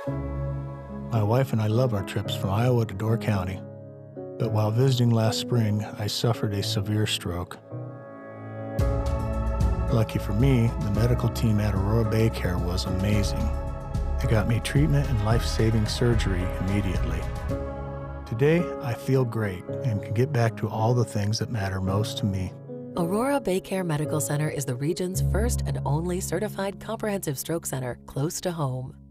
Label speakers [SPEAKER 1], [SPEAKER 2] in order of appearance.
[SPEAKER 1] My wife and I love our trips from Iowa to Door County, but while visiting last spring, I suffered a severe stroke. Lucky for me, the medical team at Aurora Baycare was amazing. They got me treatment and life-saving surgery immediately. Today, I feel great and can get back to all the things that matter most to me.
[SPEAKER 2] Aurora Baycare Medical Center is the region's first and only certified comprehensive stroke center close to home.